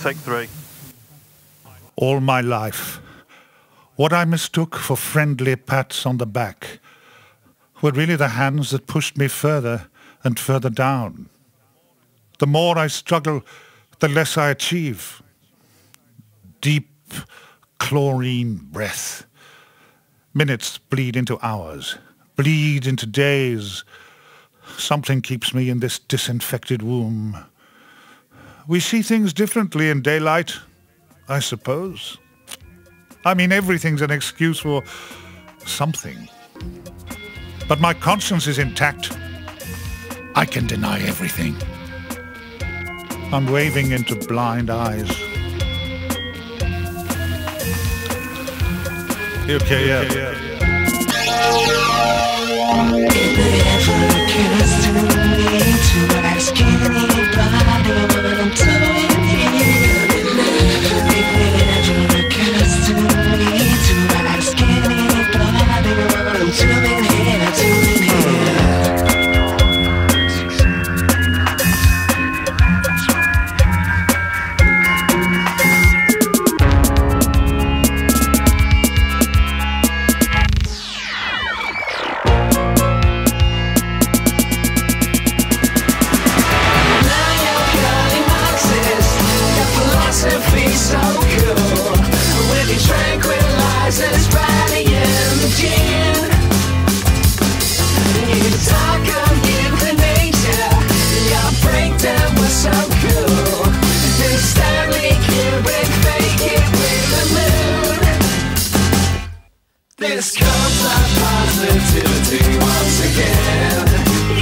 Take 3. All my life, what I mistook for friendly pats on the back were really the hands that pushed me further and further down. The more I struggle, the less I achieve. Deep chlorine breath. Minutes bleed into hours, bleed into days. Something keeps me in this disinfected womb. We see things differently in daylight, I suppose. I mean, everything's an excuse for something. But my conscience is intact. I can deny everything. I'm waving into blind eyes. Okay, yeah. If it ever occurs to me to ask anybody what I'm doing here, if it ever occurs to me to ask anybody what I'm doing here. So cool, with your tranquilizers, brandy and gin. You talk of euthanasia, your breakdown was so cool. Then Stanley Kubrick fake it with the moon. This comes up positivity once again.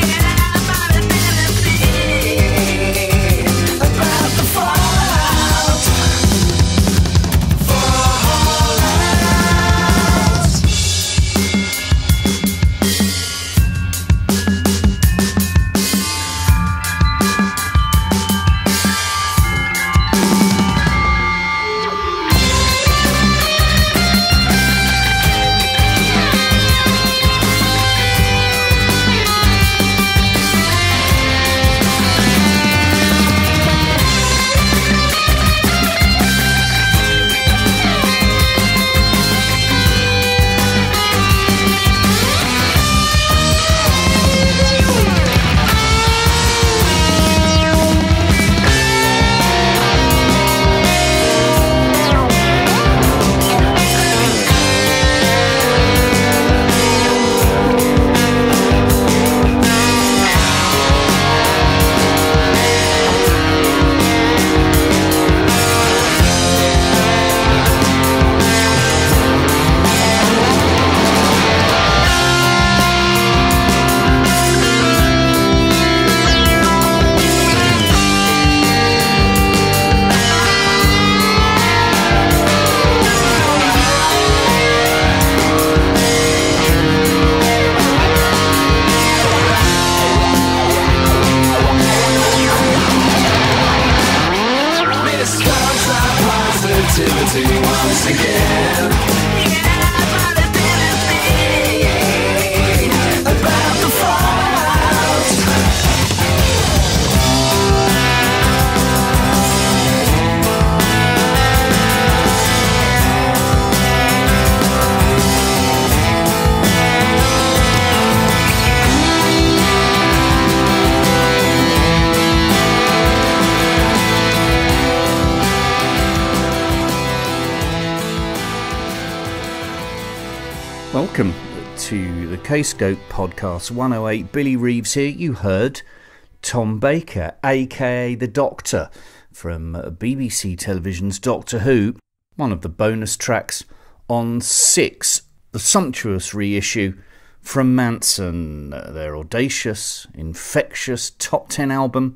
Welcome to the Kscope podcast 108. Billy Reeves here. You heard Tom Baker, aka the Doctor, from BBC Television's Doctor Who, one of the bonus tracks on Six, the sumptuous reissue from Mansun, their audacious, infectious top 10 album,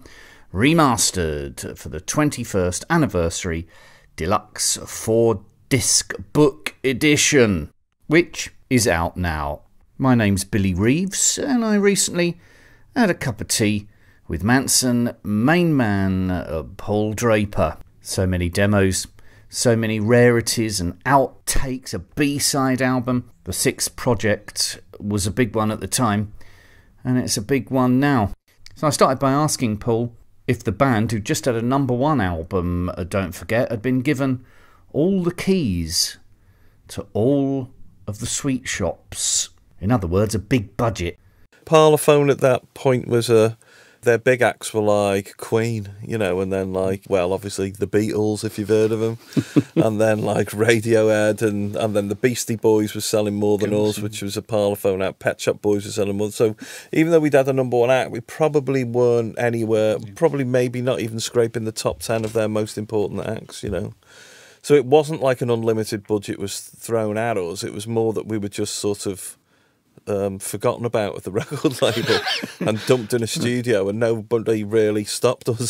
remastered for the 21st anniversary deluxe 4-disc book edition, which is out now. My name's Billy Reeves, and I recently had a cup of tea with Mansun main man Paul Draper. So many demos, so many rarities and outtakes, a B-side album. The Six project was a big one at the time, and it's a big one now. So I started by asking Paul if the band, who just had a #1 album, Don't Forget, had been given all the keys to all of the sweet shops. In other words, a big budget. Parlophone at that point was their big acts were like Queen, you know, and then like, well, obviously the Beatles, if you've heard of them, and then like Radiohead, and then the Beastie Boys was selling more than us, which was a Parlophone act. Pet Shop Boys were selling more. So even though we'd had a #1 act, we probably weren't anywhere, probably maybe not even scraping the top 10 of their most important acts, you know. So it wasn't like an unlimited budget was thrown at us. It was more that we were just sort of forgotten about at the record label and dumped in a studio, and nobody really stopped us.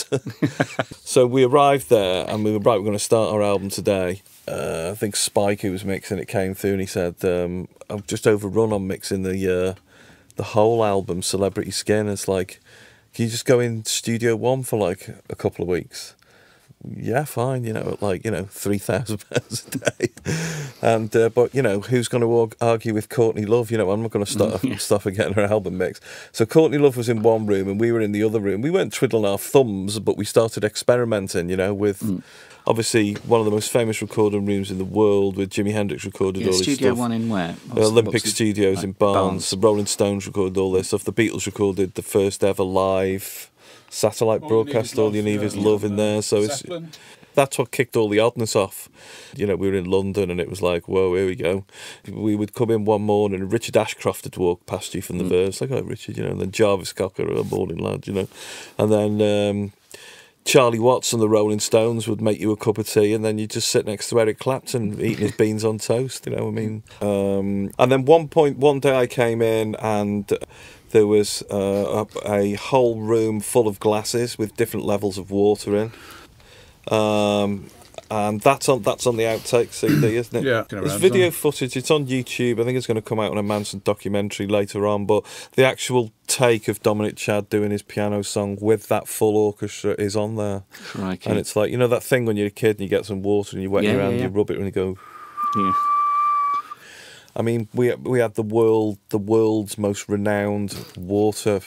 So we arrived there and we were, right, we're going to start our album today. I think Spike, who was mixing it, came through and he said, I've just overrun on mixing the whole album, Celebrity Skin. It's like, can you just go in Studio 1 for like a couple of weeks? Yeah, fine, you know, at like, you know, £3,000 a day. And, but, you know, who's going to argue with Courtney Love? You know, I'm not going to stop her getting her album mixed. So Courtney Love was in one room and we were in the other room. We weren't twiddling our thumbs, but we started experimenting, you know, with obviously one of the most famous recording rooms in the world, with Jimi Hendrix recorded all this stuff. Studio 1 in where? Olympic Studios in Barnes. The Rolling Stones recorded all this stuff. The Beatles recorded the first ever live satellite broadcast, All You Need Is Love, in there. So that's what kicked all the oddness off. You know, we were in London and it was like, whoa, here we go. We would come in one morning and Richard Ashcroft would walk past you from the verse, like, oh, Richard, you know, and then Jarvis Cocker, a morning lad, you know. And then Charlie Watts and the Rolling Stones would make you a cup of tea, and then you just sit next to Eric Clapton eating his beans on toast, you know what I mean? And then one day I came in and there was a whole room full of glasses with different levels of water in. And that's on the outtake CD, isn't it? Yeah. It's video footage. It's on YouTube. I think it's going to come out on a Manson documentary later on. But the actual take of Dominic Chad doing his piano song with that full orchestra is on there. Crikey. And it's like, you know that thing when you're a kid and you get some water and you wet your hand, you rub it and you go. Yeah. I mean, we had the world's most renowned water,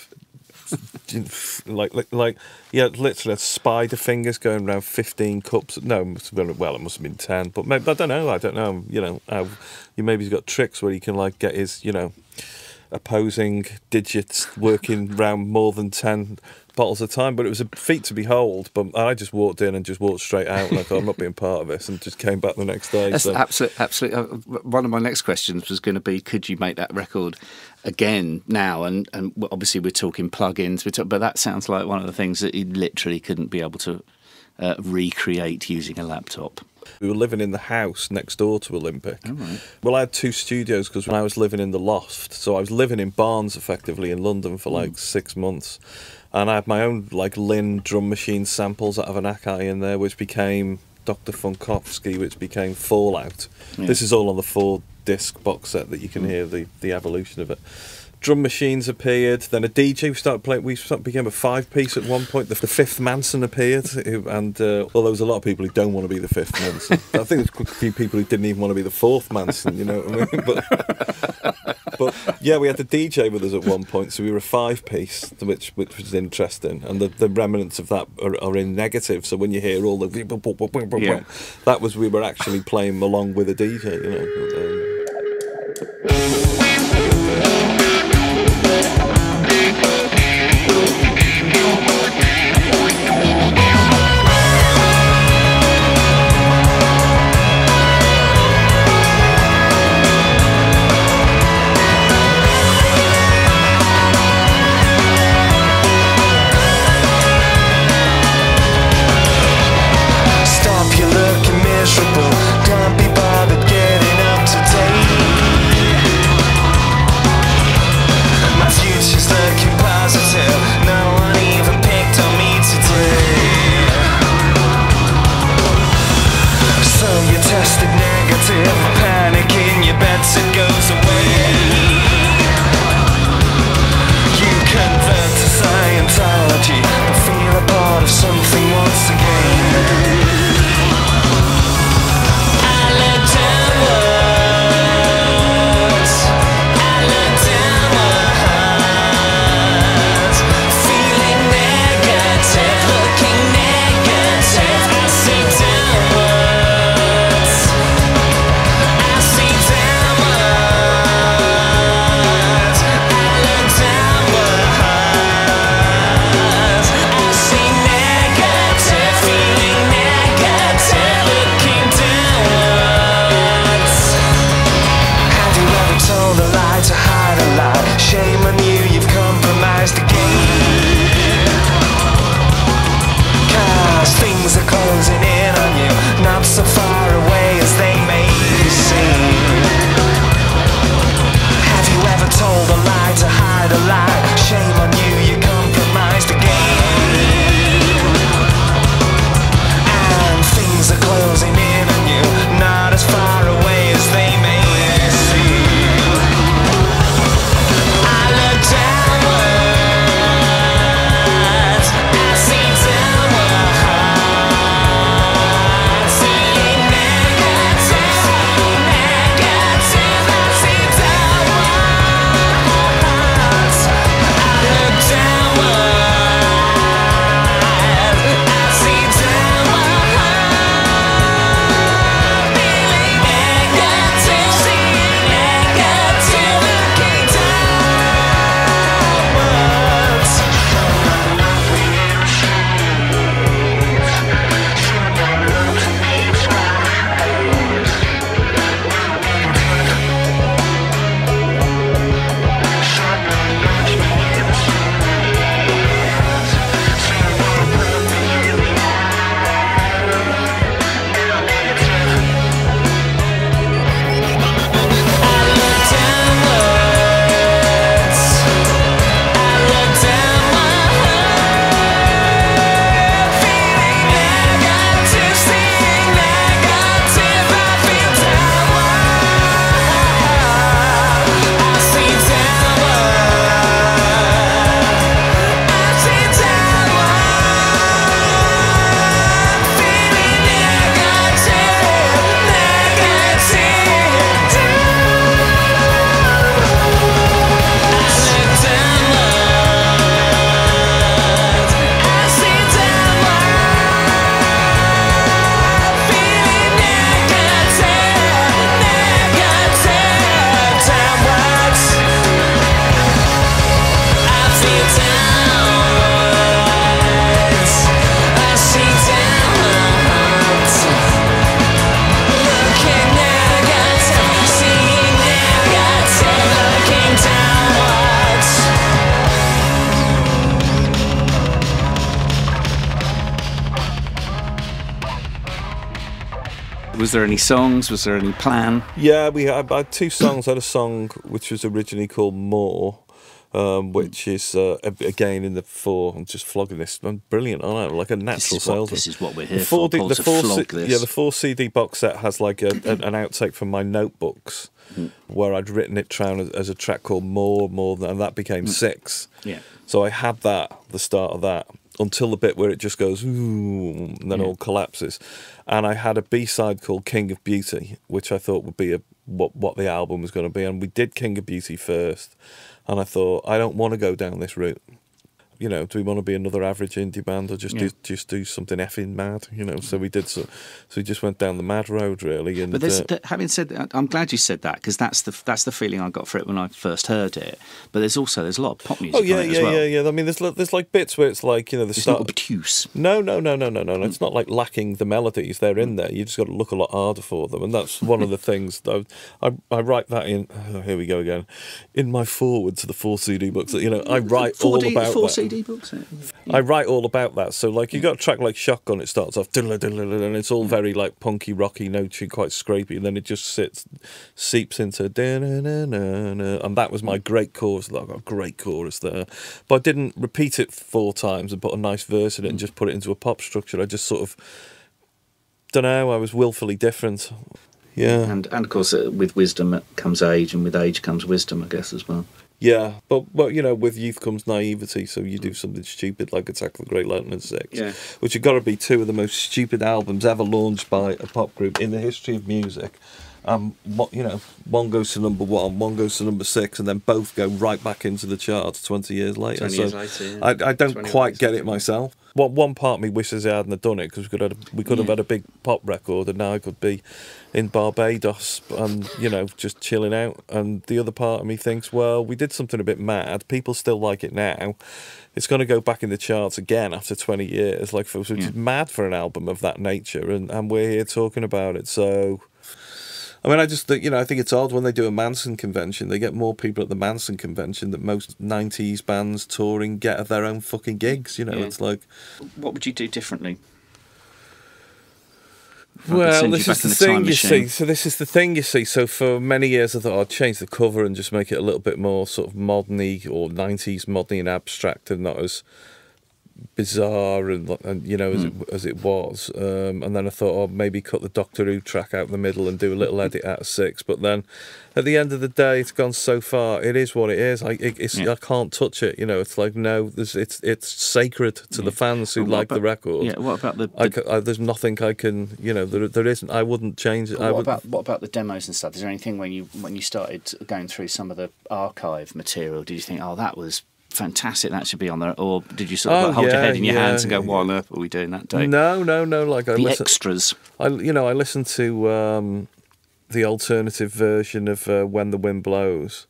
like literally spider fingers going around 15 cups. No, well, it must have been 10, but maybe, I don't know. You know, maybe he's got tricks where he can like get his, you know, opposing digits working round more than 10 bottles at a time. But it was a feat to behold. But I just walked in and just walked straight out, and I thought, I'm not being part of this, and just came back the next day. That's absolutely. One of my next questions was going to be, could you make that record again now? And obviously we're talking plugins, but that sounds like one of the things that you literally couldn't be able to recreate using a laptop. We were living in the house next door to Olympic. Oh, right. Well, I had two studios because when I was living in the loft, so I was living in Barnes effectively in London for like 6 months, and I had my own like Lynn drum machine samples out of an Akai in there, which became Dr. Funkowski, which became Fallout. Yeah. This is all on the 4-disc box set that you can hear the evolution of it. Drum machines appeared, then a DJ became a 5-piece at one point. The fifth Manson appeared, and although there was a lot of people who don't want to be the fifth Manson. I think there's a few people who didn't even want to be the fourth Manson, you know what I mean? But yeah, we had the DJ with us at one point, so we were a 5-piece, which was interesting, and the remnants of that are in negative, so when you hear all the that was, we were actually playing along with a DJ, you know. Stop, you're looking miserable. Can't be bothered getting up to Was there any songs? Was there any plan? Yeah, I had 2 songs. I had a song which was originally called More, which is again in the 4. I'm just flogging this. I'm brilliant, aren't I? Like a natural salesman. This is what we're here for. Paul, to flog this. Yeah, the 4 CD box set has like an outtake from my notebooks where I'd written it down as a track called More, and that became 6. Yeah. So I had that, the start of that, until the bit where it just goes, ooh, and then all collapses. And I had a B-side called King of Beauty, which I thought would be what the album was going to be. And we did King of Beauty first. And I thought, I don't want to go down this route. You know, do we want to be another average indie band or just do something effing mad? You know, so we did. So we just went down the mad road, really. And, but having said that, I'm glad you said that, because that's the feeling I got for it when I first heard it. But there's a lot of pop music. Yeah. I mean, there's like bits where it's like, you know, it's not obtuse. No. It's not like lacking the melodies. They're in there. You just got to look a lot harder for them, and that's one of the things. I write that in. Oh, here we go again. In my foreword to the 4 CD books, you know, I write all about that. Books. I write all about that. So, like, you got a track like Shotgun, it starts off, and it's all very, like, punky, rocky, noty, quite scrapey, and then it just seeps into, and that was my great chorus. I've got a great chorus there. But I didn't repeat it 4 times and put a nice verse in it and just put it into a pop structure. I just sort of, don't know, I was willfully different. Yeah. And of course, with wisdom comes age, and with age comes wisdom, I guess, as well. Yeah, but you know, with youth comes naivety, so you do something stupid like Attack of the Great Lightning 6, which have got to be 2 of the most stupid albums ever launched by a pop group in the history of music. You know, one goes to number 1, one goes to number 6, and then both go right back into the charts 20 years later. 20 years later, yeah. I don't quite get it myself. One part of me wishes I hadn't have done it, because we could have had a big pop record, and now I could be in Barbados and, you know, just chilling out. And the other part of me thinks, well, we did something a bit mad. People still like it now. It's going to go back in the charts again after 20 years, which is mad for an album of that nature, and we're here talking about it. So, I mean, I think it's odd when they do a Manson convention. They get more people at the Manson convention than most 90s bands touring get at their own fucking gigs. You know, it's like... What would you do differently? Well, this is the thing, you see. So this is the thing, you see. So for many years I thought I'd change the cover and just make it a little bit more sort of modern-y or 90s modern-y and abstract, and not as bizarre and you know, as it was, and then I thought, maybe cut the Doctor Who track out in the middle and do a little edit out of 6. But then at the end of the day, it's gone so far. It is what it is. I can't touch it. You know, it's like, no, it's sacred to the fans who like the record. Yeah. What about the? There's nothing I can. You know, there isn't. I wouldn't change it. What about the demos and stuff? Is there anything when you started going through some of the archive material? Did you think, that was fantastic, that should be on there? Or did you sort of hold your head in your hands and go, what on earth are we doing that day? No. Like extras. I listened to the alternative version of When the Wind Blows.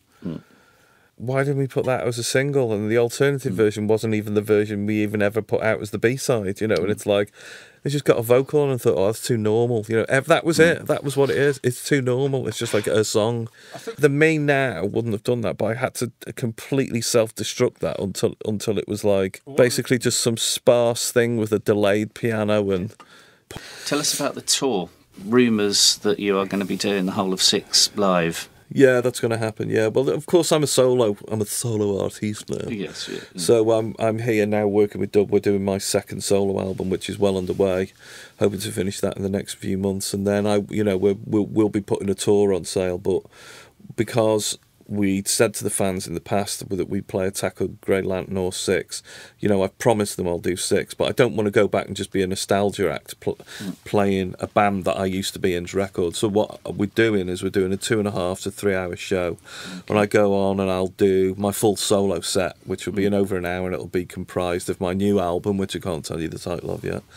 Why didn't we put that as a single? And the alternative version wasn't even the version we even ever put out as the B-side, you know, and it's like, they just got a vocal on and thought, that's too normal. You know, that was it. That was what it is. It's too normal. It's just like a song. The me now wouldn't have done that, but I had to completely self-destruct that until it was like basically just some sparse thing with a delayed piano. And tell us about the tour. Rumours that you are going to be doing the whole of 6 live. Yeah, that's going to happen. Yeah, well, of course, I'm a solo artiste now. Yes, yeah. So I'm here now working with Doug. We're doing my 2nd solo album, which is well underway. Hoping to finish that in the next few months, and then we'll be putting a tour on sale. But because we said to the fans in the past that we play Attack of the Great Lantern or 6, you know, I've promised them I'll do 6, but I don't want to go back and just be a nostalgia act playing a band that I used to be in's record. So what we're doing is we're doing a 2.5 to 3 hour show. When I go on and I'll do my full solo set, which will be in over an hour, and it'll be comprised of my new album, which I can't tell you the title of yet,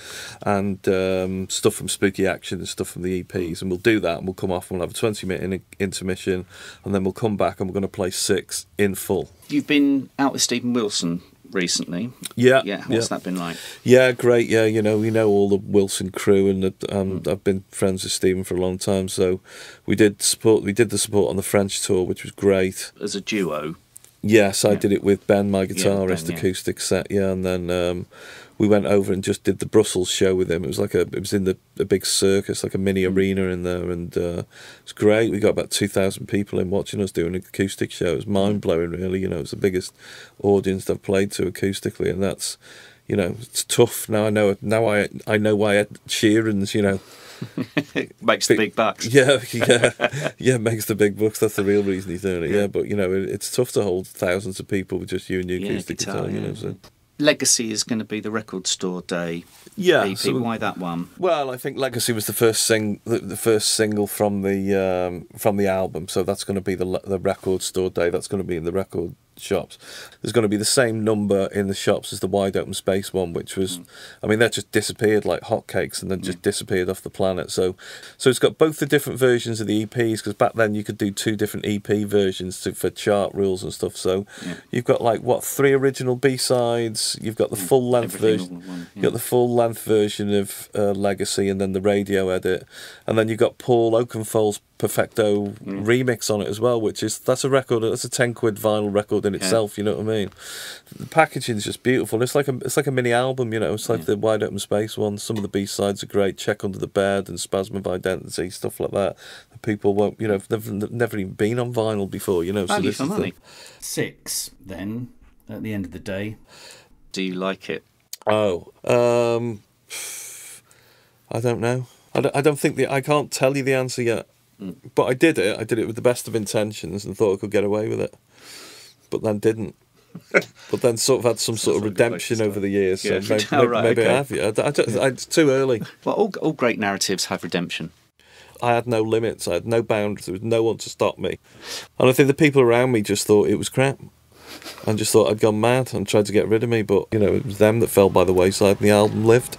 and stuff from Spooky Action and stuff from the EPs, and we'll do that, and we'll come off and we'll have a 20-minute intermission, and then we'll come back and we're going to play 6 in full. You've been out with Stephen Wilson recently. Yeah. What's that been like? Yeah, great. Yeah, you know, we know all the Wilson crew, and I've been friends with Stephen for a long time. So we did the support on the French tour, which was great. As a duo. Yes, I did it with Ben, my guitarist, acoustic set. Yeah, and then we went over and just did the Brussels show with him. It was in a big circus, like a mini arena in there, and it was great. We got about 2,000 people in watching us do an acoustic show. It was mind blowing, really. It was the biggest audience I've played to acoustically, and that's, it's tough. Now I know why Ed Sheeran's, makes the big bucks. Yeah, makes the big bucks. That's the real reason he's doing it. Yeah, but it's tough to hold thousands of people with just you and your acoustic guitar. So. Legacy is going to be the Record Store Day. Yeah, EP. So, why that one? Well, I think Legacy was the first single from the album, so that's going to be the Record Store Day. That's going to be in the record shops. There's going to be the same number in the shops as the Wide Open Space one, which was, I mean, that just disappeared like hotcakes and then just disappeared off the planet. So it's got both the different versions of the EPs, because back then you could do 2 different EP versions for chart rules and stuff. So you've got 3 original B-sides. You've got the full length version. You've got the full length version of Legacy, and then the radio edit, and then you've got Paul Oakenfold's Perfecto remix on it as well, that's a record. That's a 10 quid vinyl record in itself. You know what I mean? The packaging is just beautiful. It's like a mini album. It's like the Wide Open Space one. Some of the B sides are great. Check Under the Bed and Spasm of Identity, stuff like that. People won't, they've never even been on vinyl before. So Value this for is money. Six. Then at the end of the day, do you like it? Oh, I don't know. I don't think I can't tell you the answer yet. But I did it. I did it with the best of intentions and thought I could get away with it, but then didn't. But then sort of had some sort of redemption over the years. So maybe I have. Yeah, it's too early. Well, all great narratives have redemption. I had no limits. I had no boundaries. There was no one to stop me. And I think the people around me just thought it was crap and just thought I'd gone mad and tried to get rid of me. But it was them that fell by the wayside, and the album lived.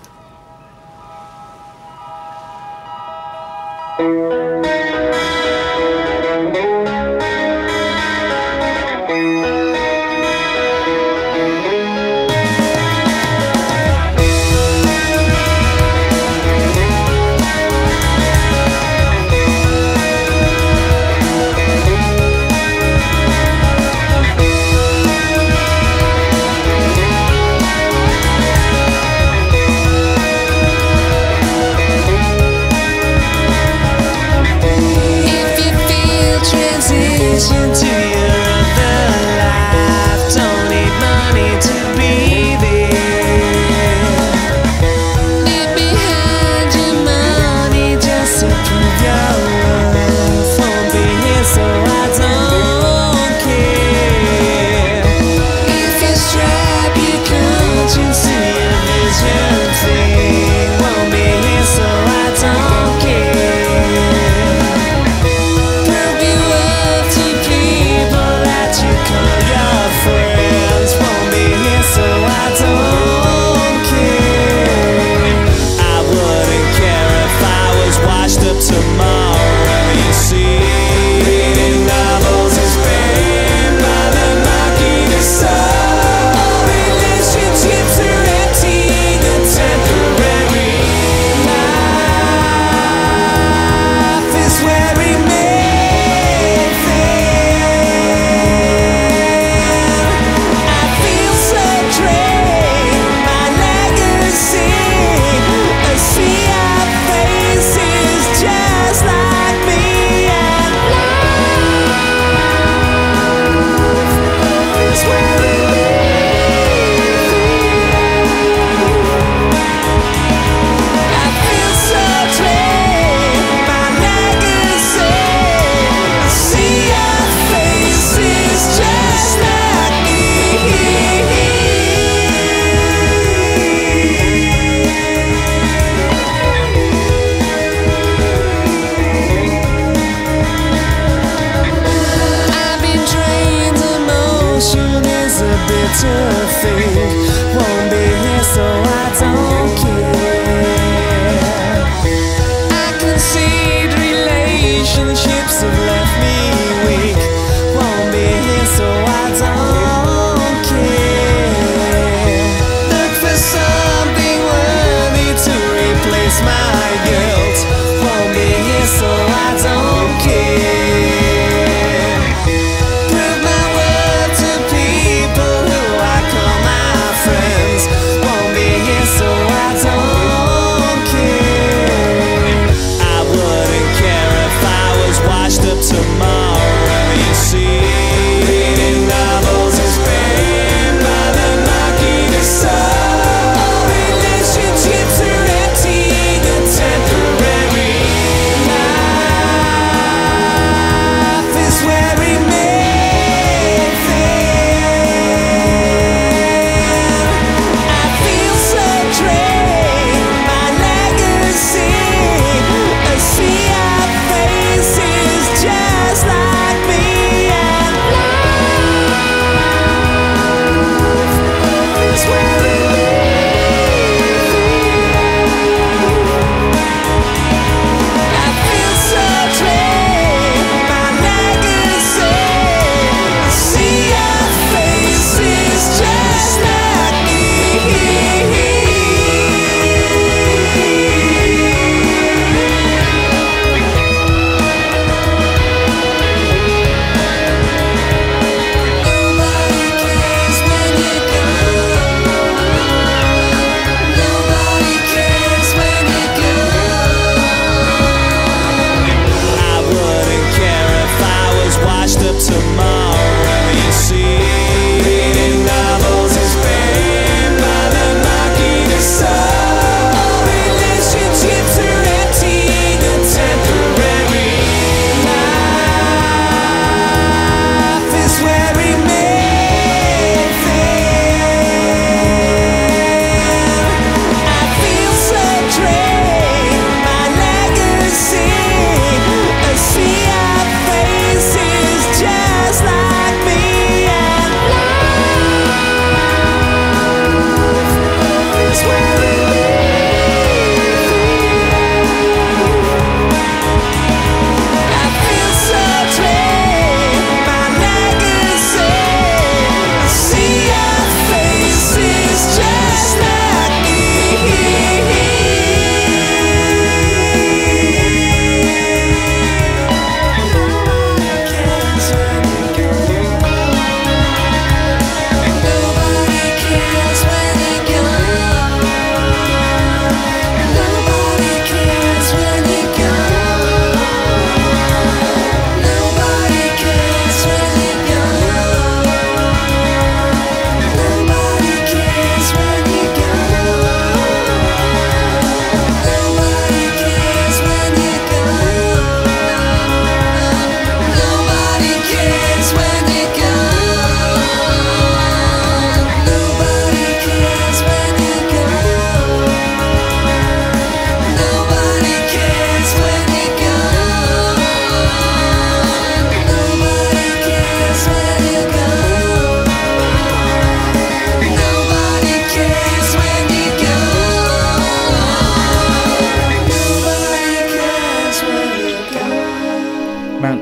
Prove my worth to people who I call my friends. Won't be here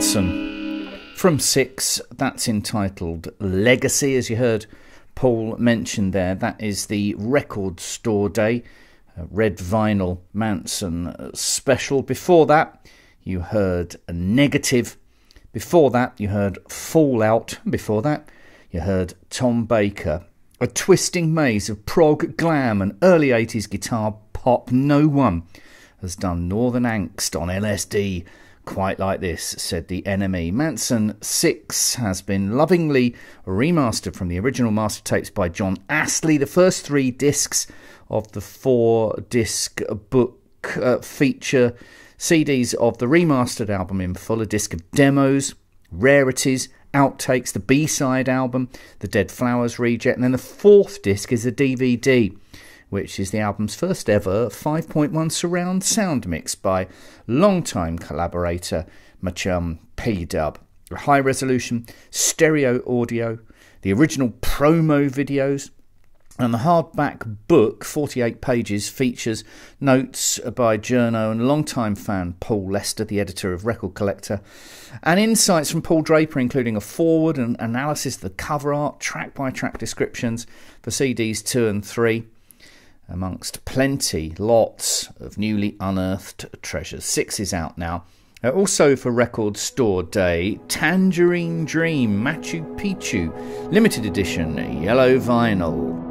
Mansun from Six. That's entitled Legacy, as you heard Paul mention there. That is the Record Store Day red vinyl Mansun special. Before that you heard a Negative. Before that you heard Fallout. Before that you heard Tom Baker. A twisting maze of prog, glam and early 80s guitar pop. No one has done Northern Angst on LSD quite like this, said the Enemy. Mansun Six has been lovingly remastered from the original master tapes by John Astley. The first 3 discs of the 4-disc book feature CDs of the remastered album in full, a disc of demos, rarities, outtakes, the B-side album, the Dead Flowers reject, and then the 4th disc is a DVD, which is the album's first ever 5.1 surround sound mix by longtime collaborator Machum P-Dub. High resolution stereo audio, the original promo videos, and the hardback book, 48 pages, features notes by journo and longtime fan Paul Lester, the editor of Record Collector, and insights from Paul Draper, including a foreword and analysis of the cover art, track-by-track descriptions for CDs 2 and 3, amongst lots of newly unearthed treasures. 6 is out now. Also for Record Store Day, Tangerine Dream Machu Picchu limited edition yellow vinyl.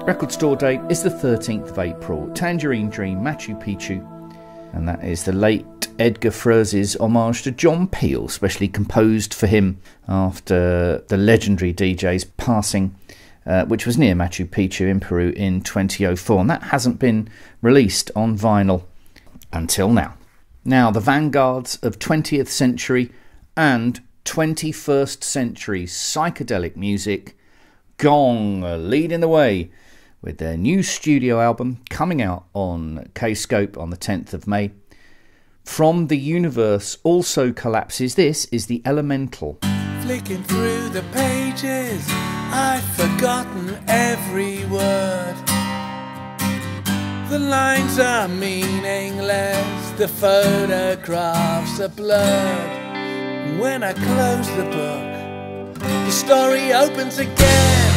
Record store date is the 13th of April. Tangerine Dream, Machu Picchu. And that is the late Edgar Froese's homage to John Peel, specially composed for him after the legendary DJ's passing, which was near Machu Picchu in Peru in 2004. And that hasn't been released on vinyl until now. Now, the vanguards of 20th century and 21st century psychedelic music, Gong leading the way with their new studio album coming out on Kscope on the 10th of May. From the Universe Also Collapses, this is The Elemental. Flicking through the pages, I've forgotten every word. The lines are meaningless, the photographs are blurred. When I close the book, the story opens again.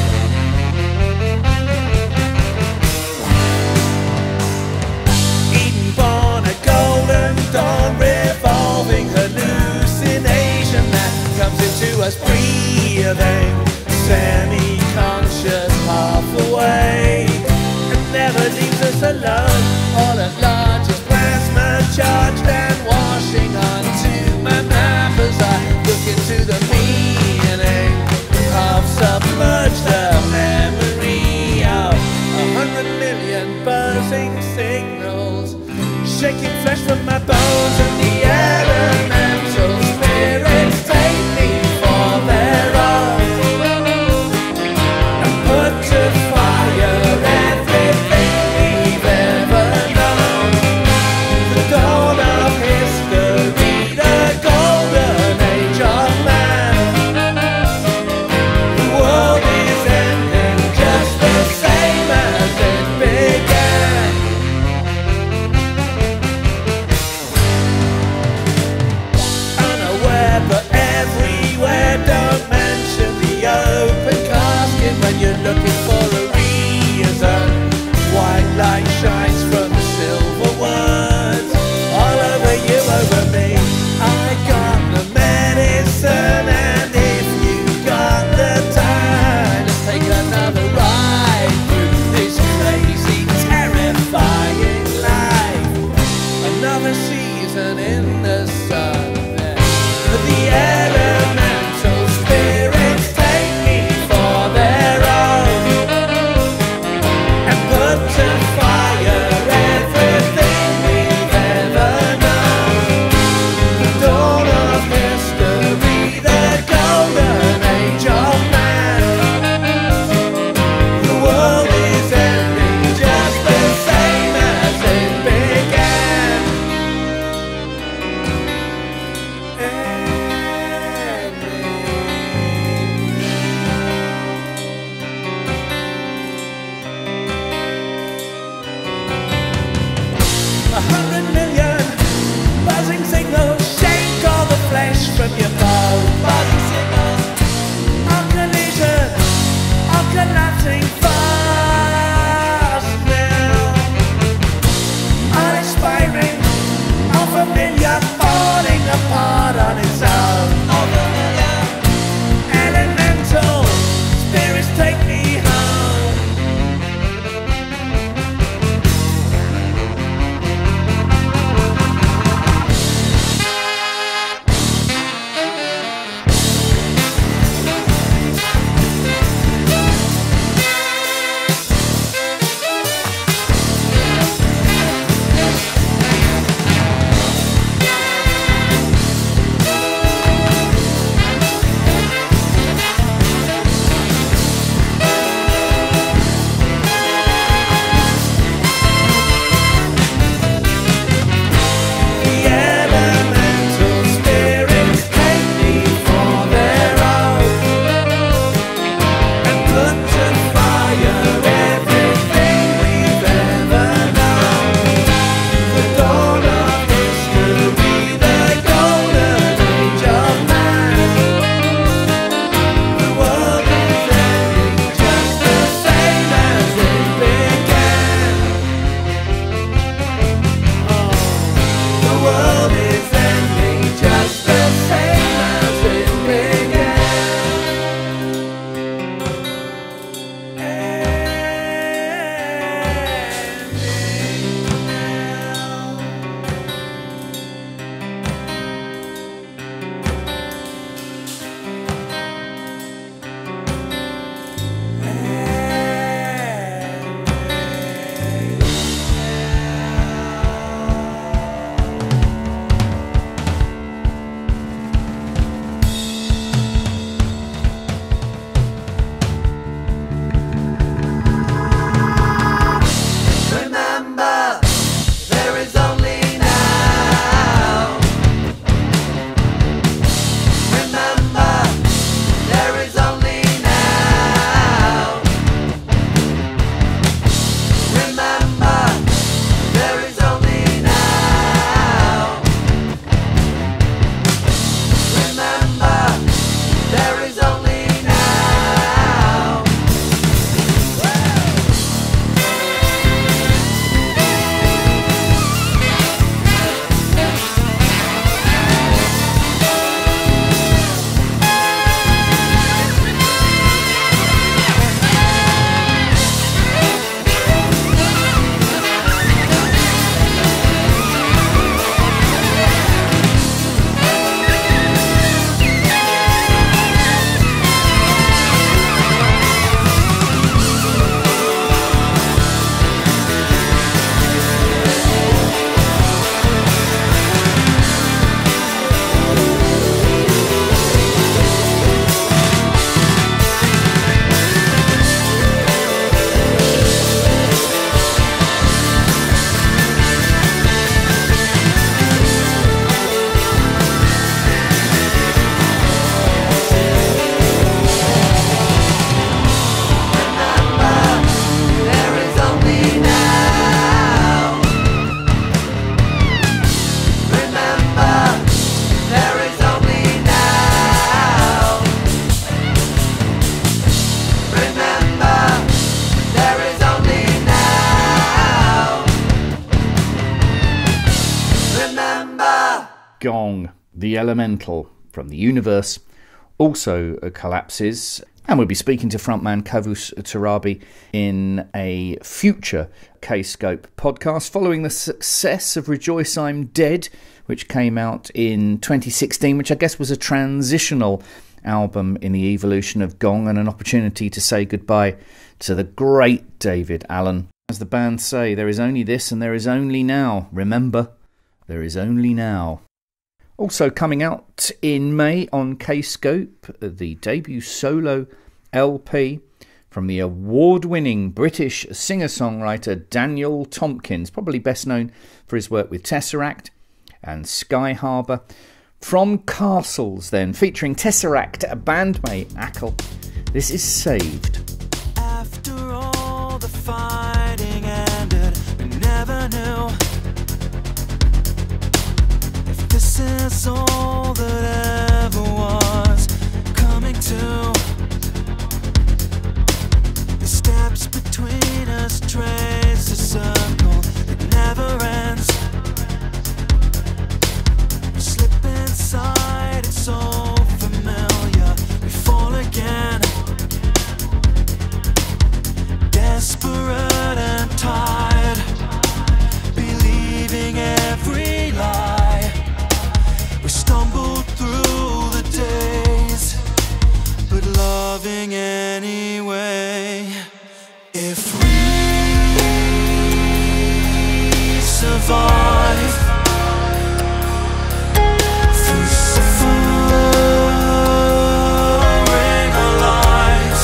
Born a golden dawn, revolving hallucination that comes into us breathing, semi-conscious, half awake, and never leaves us alone. All at large is plasma charged and washing onto my map as I look into the meaning of submerged the memory of 100 million buzzing signals, shaking flesh from my bones, and the elemental spirits take me for their own and put to fire everything we've ever known. The dawn of history, the golden age of man. The world is ending just the same as it began. But everywhere, don't mention the open casket when you're looking for a reason. White light shines from the silver words all over you, over me. I got the medicine, and if you got the time, let's take another ride through this crazy, terrifying life. Another season in the sun. The elemental The Elemental from the Universe also collapses. And we'll be speaking to frontman Kavus Tarabi in a future Kscope podcast following the success of Rejoice I'm Dead, which came out in 2016, which I guess was a transitional album in the evolution of Gong and an opportunity to say goodbye to the great David Allen. As the band say, there is only this and there is only now. Remember, there is only now. Also coming out in May on Kscope, the debut solo LP from the award-winning British singer-songwriter Daniel Tompkins, probably best known for his work with TesseracT and Sky Harbour. From Castles then, featuring TesseracT bandmate Ackle, this is Saved. After all the fighting ended, we never knew if this is all that ever was coming to. The steps between us trace a circle that never ends. We slip inside, it's so familiar, we fall again. Desperate and tired, believing every lie. We stumbled through the days, but loving anyway. If we survive through suffering our lives,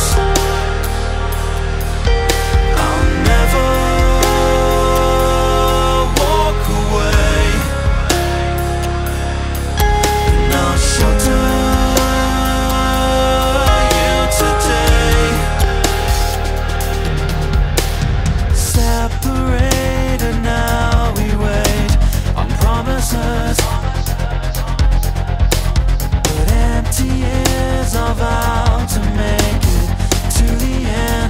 I'll never walk away, and I'll shelter you today. Separated now, we wait on promises, but empty is our vow to make it to the end.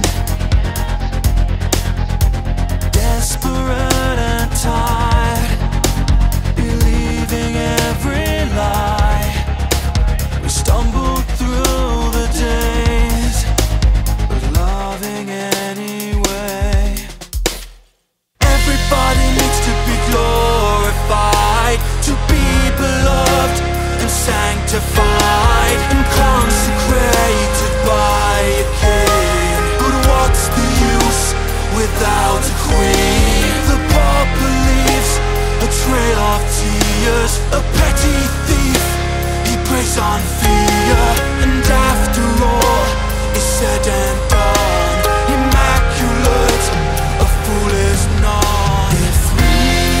Desperate and tired, believing every lie. We stumbled through the days, but loving anyway. Everybody needs to be glorified, to be beloved and sanctified and consecrated by a king. But what's the use without a queen? The Pope believes a trail of tears, a petty thief, he preys on fear. And after all is said and done, immaculate, a fool is none. If we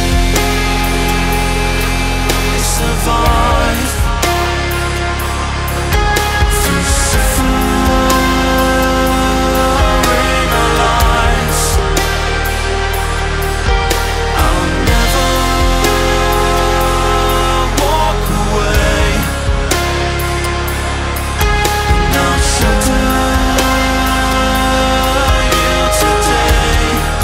survive through suffering our lives, I'll never walk away, and I'll shelter you today.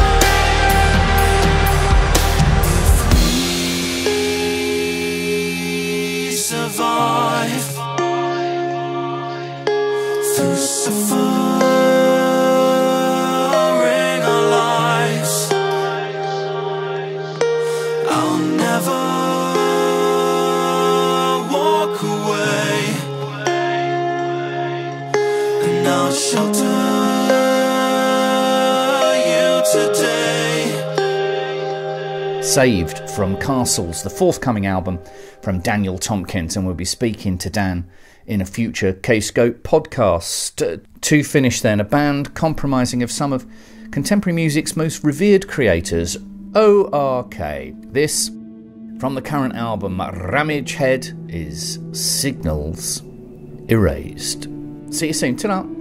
If we survive through suffering our lives, I'll never walk away, and I'll shelter you today. Saved from Castles, the forthcoming album from Daniel Tompkins, and we'll be speaking to Dan in a future Kscope podcast. To finish then, a band compromising of some of contemporary music's most revered creators, O.R.k. This, from the current album Ramage Head, is Signals Erased. See you soon. Ta-ra.